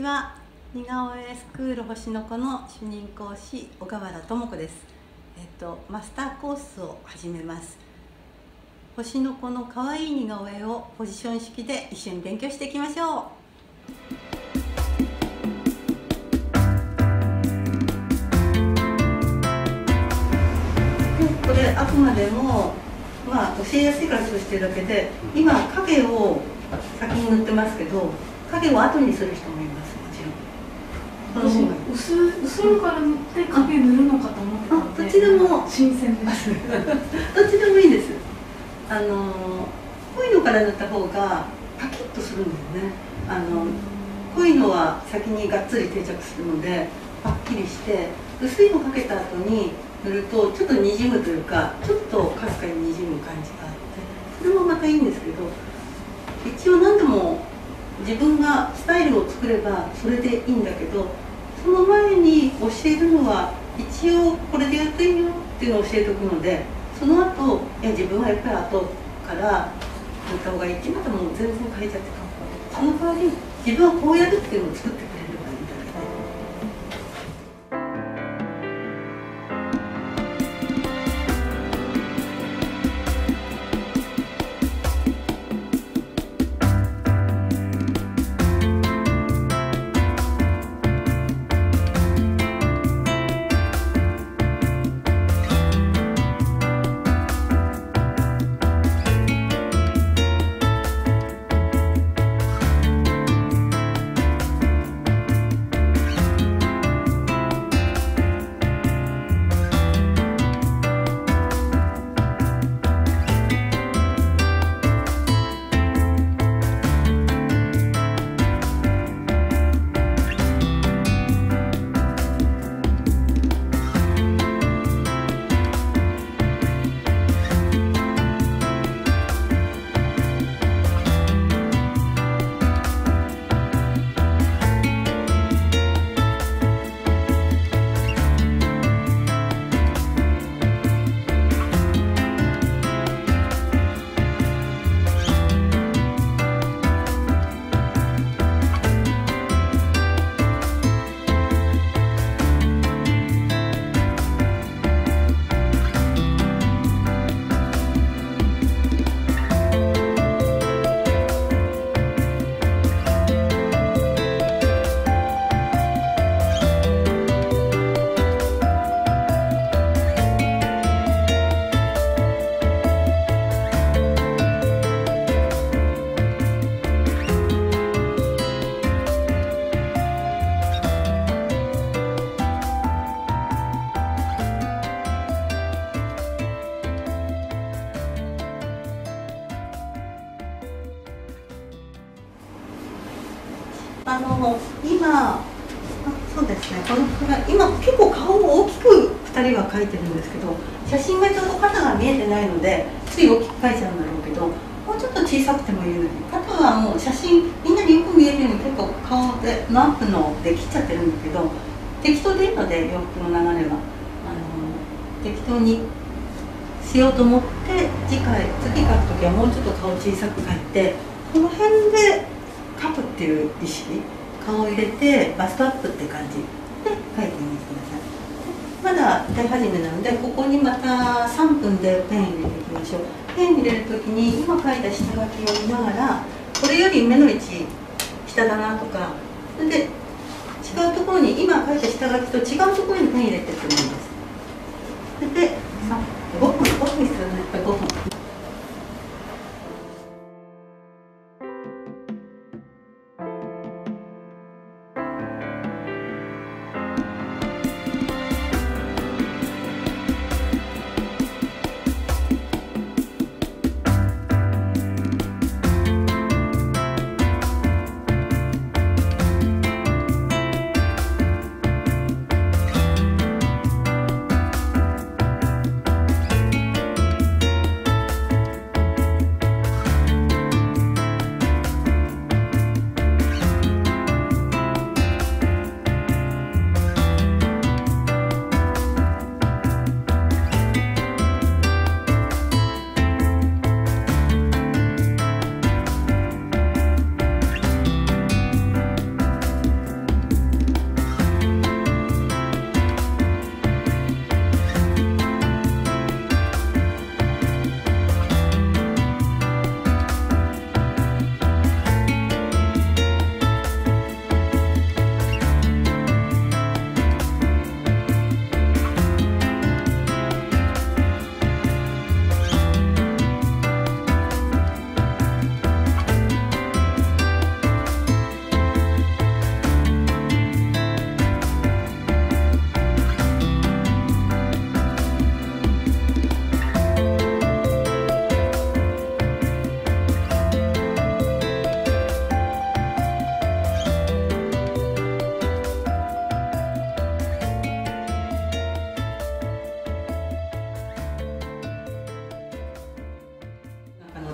は。似顔絵スクール星の子の主任講師小川原智子です。マスターコースを始めます。星の子の可愛い似顔絵をポジション式で一緒に勉強していきましょう。これあくまでも教えやすいからそうしてるだけで、今影を先に塗ってますけど、影を後にする人もいます。もちろん後ろから塗って影塗るのかと思ってたので、 どっちでも新鮮です。 どっちでもいいです。濃いのから塗った方がパキッとするんですね。濃いのは先にがっつり定着するのでパッキリして、薄いのかけた後に塗るとちょっとにじむというか、ちょっとかすかににじむ感じがあって、それもまたいいんですけど、一応何でも自分がスタイルを作ればそれでいいんだけど、その前に教えるのは一応これでやっていいよっていうのを教えておくので、その後自分はやっぱり後から塗った方がいいっていうのはもう全然変えちゃって構わない。その代わり自分はこうやるっていうのを作ってくれればいいんだけど。そうですね、このくらい、今結構顔を大きく2人は描いてるんですけど、写真がちょうど肩が見えてないのでつい大きく描いちゃうんだろうけど、もうちょっと小さくてもいいのに、肩はもう写真みんなによく見えるように結構顔でのアップので切っちゃってるんだけど、適当でいいので洋服の流れは適当にしようと思って、次描く時はもうちょっと顔小さく描いて、この辺で描くっていう意識、顔を入れてバストアップって感じで描いてみてください。まだ歌い始めなので、ここにまた3分でペン入れていきましょう。ペン入れる時に今描いた下書きを見ながら、これより目の位置下だなとか、それで違うところに今描いた下書きと違うところにペン入れてってもいいです。それで5分必要なやっぱり5分。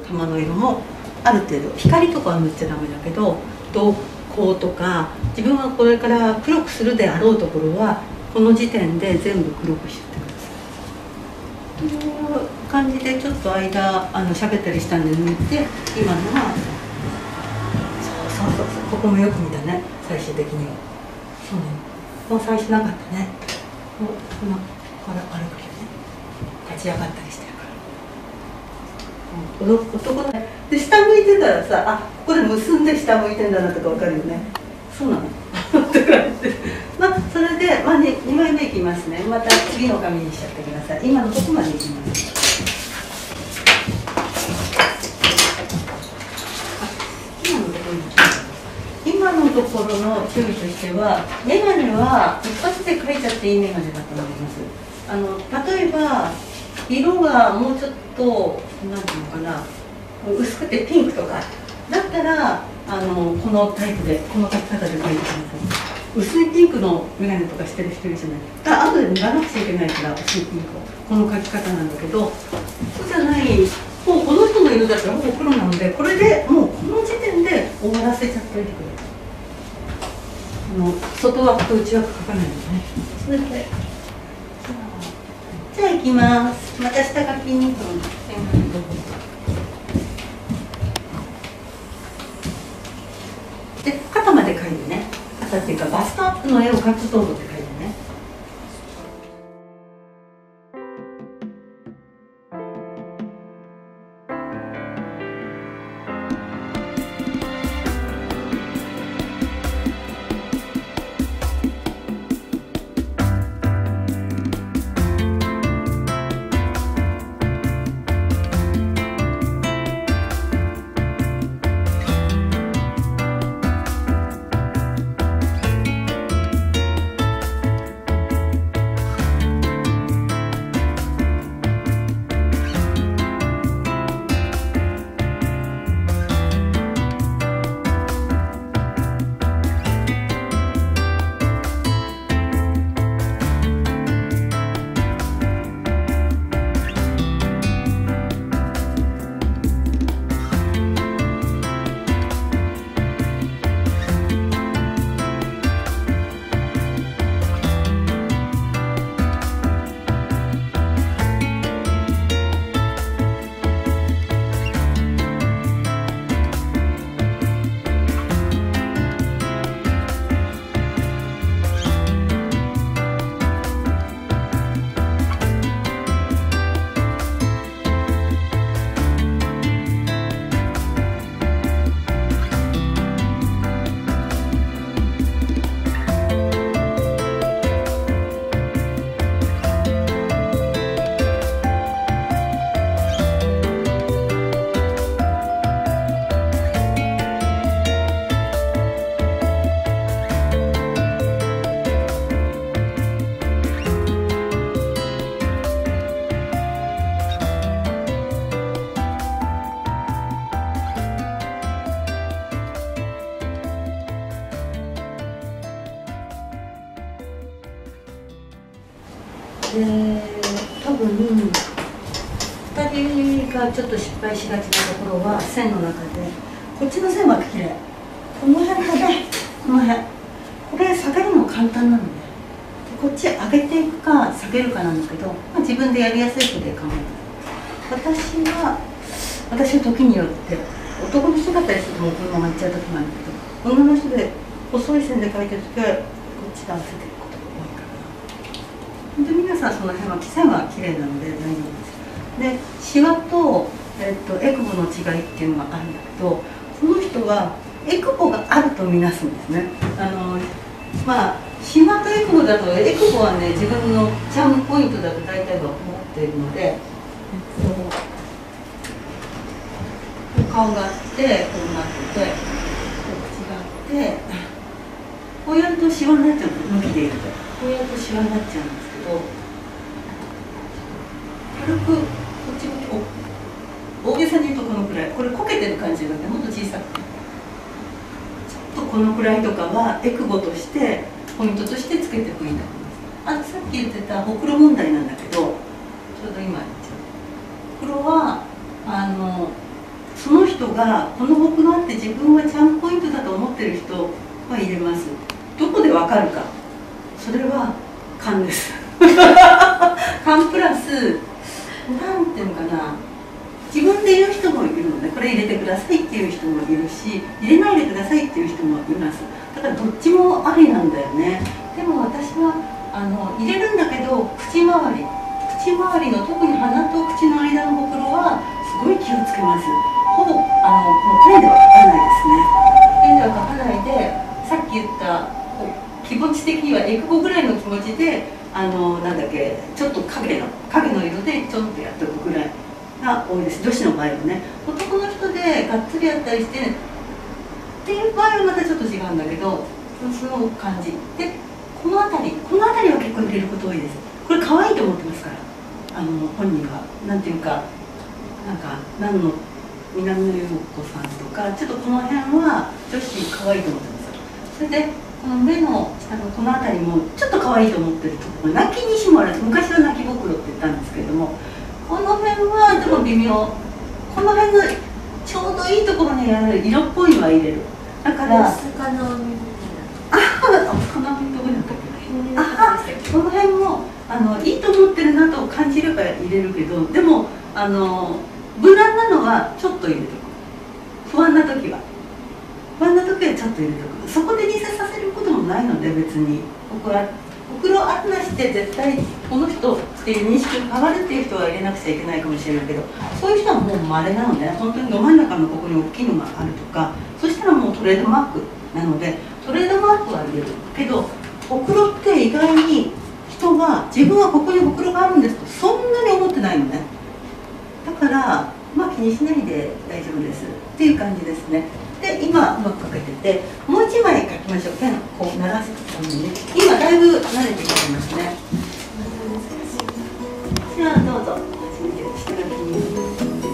玉の色もある程度光とかは塗っちゃダメだけど、瞳孔とか自分はこれから黒くするであろうところはこの時点で全部黒くしてってくださいという感じで、ちょっと間喋ったりしたんで抜いて、今のはそうここもよく見たね、最終的には。そうね、もう最初なかったね。もう今から歩くよね、立ち上がったりしてるから、男ので下向いてたらさ、あ、ここで結んで下向いてんだなとか分かるよね。そうなのとかってまあそれで、まあ、2枚目いきますね。また次の紙にしちゃってください。今のとこまでいきます。今のところの注意としては、メガネは一発で描いちゃっていいメガネだと思います。例えば色がもうちょっと何ていうのかな、薄くてピンクとかだったらこのタイプでこの描き方で描いてください。薄いピンクのメガネとかしてる人いるじゃない。後で塗らなくちゃいけないから薄いピンクをこの描き方なんだけど、そうじゃない、もうこの人の色だったらほぼ黒なので、これでもうこの時点で終わらせちゃっておいてください。外枠と内枠描かないのね。それでじゃあ行きます。また下書きにで肩まで描いてね。肩っていうかバストアップの絵を描くと思って描いてね。で多分2人がちょっと失敗しがちなところは線の中で、こっちの線は綺麗、この辺がね、この辺これ下げるの簡単なので、こっち上げていくか下げるかなんだけど、まあ、自分でやりやすい人で考えて、私は時によって男の人だったりするともうこのままいっちゃう時もあるけど、女の人で細い線で描いてる時はこっちで合わせていくことが多いから、で皆さんその辺は線は綺麗なので大丈夫です。でシワと、エクボの違いっていうのがあるんだけど、この人はエクボがあるとみなすんですね。まあシワとエクボだと、エクボはね自分のチャームポイントだと大体は思っているので、顔があってこうなってて、口があって、こうやるとシワになっちゃうの、向きでいるとこうやるとシワになっちゃうんですけど、軽くこっち向き、大げさに言うとこのくらい、これこけてる感じがね、もっと小さくて、ちょっとこのくらいとかはエクボとしてポイントとしてつけてもいいと思います。さっき言ってたほくろ問題なんだけど、ちょうど今言っちゃう。ほくろは人がこのほくろあって自分はチャームポイントだと思ってる人は入れます。どこでわかるか、それは勘です勘プラスなんていうのかな、自分で言う人もいるので、これ入れてくださいっていう人もいるし、入れないでくださいっていう人もいます。だからどっちもありなんだよね。でも私は入れるんだけど、口周りの特に鼻と口の間のほくろはすごい気をつけます。ほぼもうペンでは描かないですね。ペンでは描かないで、さっき言った気持ち的にはエクボぐらいの気持ちでなんだっけ、ちょっと影の色でちょっとやっておくぐらいが多いです。女子の場合はね。男の人でがっつりやったりしてっていう場合はまたちょっと違うんだけど、その感じで、この辺りは結構入れること多いです。これ可愛いと思ってますから、本人はなんていうか、なんか何の南野陽子さんとか、ちょっとこの辺は女子可愛いと思ってます。それでこの目の下のこの辺りもちょっと可愛いと思ってるところ、泣きにしもある、昔は泣きぼくろって言ったんですけれども、この辺はでも微妙、この辺のちょうどいいところにある色っぽいのは入れる。だから魚を見るこの辺どこにあったっけ、この辺もいいと思ってるなと感じれば入れるけど、でも無難なのはちょっと入れとく。不安な時はちょっと入れとく。そこでリセさせることもないので、別にほくろあるなしで絶対この人っていう認識が変わるっていう人は入れなくちゃいけないかもしれないけど、そういう人はもう稀なので、本当にど真ん中のここに大きいのがあるとか、そしたらもうトレードマークなので、トレードマークは入れるけど、ほくろって意外に人が自分はここにほくろがあるんですとそんなに思ってないのね。だからまあ気にしないで大丈夫ですっていう感じですね。で、今うまく描けてて、もう一枚描きましょう。ペンこう鳴らすためにね、今だいぶ慣れてきてますね。じゃあどうぞ初めて下書きに。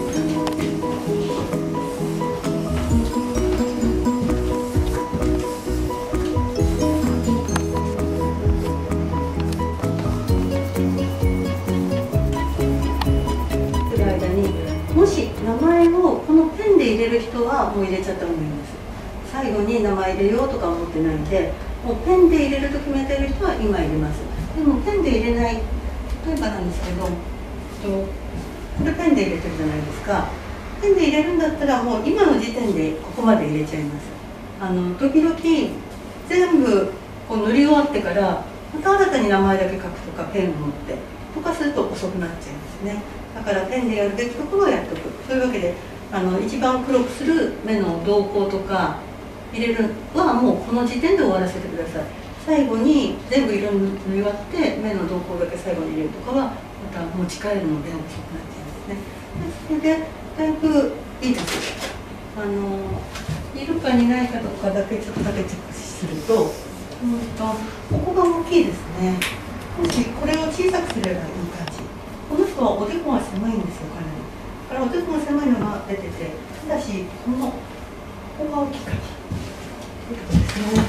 もし名前をこのペンで入れる人はもう入れちゃった方がいいんです。最後に名前入れようとか思ってないんで、もうペンで入れると決めてる人は今入れます。でもペンで入れない、例えばなんですけど、これペンで入れてるじゃないですか。ペンで入れるんだったらもう今の時点でここまで入れちゃいます。時々全部こう塗り終わってからまた新たに名前だけ書くとか、ペンを持ってとかすると遅くなっちゃいますね。だからペンでやるべきところをやっておく。そういうわけで一番黒くする目の瞳孔とか入れるはもうこの時点で終わらせてください。最後に全部色塗り終わって目の瞳孔だけ最後に入れるとかはまた持ち帰るので遅くなっちゃいますね。それでだいぶいいです。いるかいないかとかだけちょっとだけチェックすると、ここが大きいですね。もしこれを小さくすればいい感じ。この人はおでこが狭いんですよ、かなり。だからおでこが狭いのが出てて、ただしここが大きい感じということですね。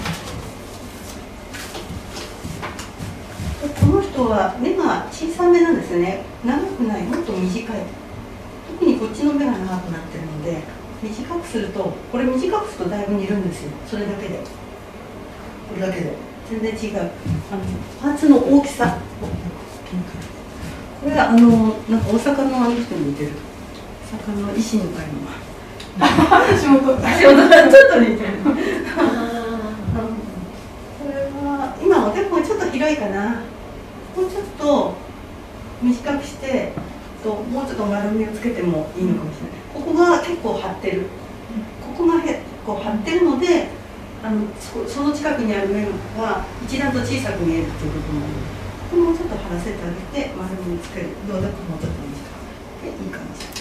でこの人は目が小さめなんですよね。長くない、もっと短い。特にこっちの目が長くなってるので、短くすると、これ短くするとだいぶ似るんですよ。それだけで、これだけで全然違う。パーツの大きさ、これはなんか大阪の人に似てる。大阪の維新の会の仕事ちょっと似てる。これは今おでこがちょっと広いかな。もうちょっと短くしてもうちょっと丸みをつけてもいいのかもしれない。ここが結構張ってる。ここが結構張ってるので、その近くにある面が一段と小さく見えるっていうことなので、ここもうちょっと張らせてあげて丸みをつける。どうだかもうちょっと短くでいいかもしれない。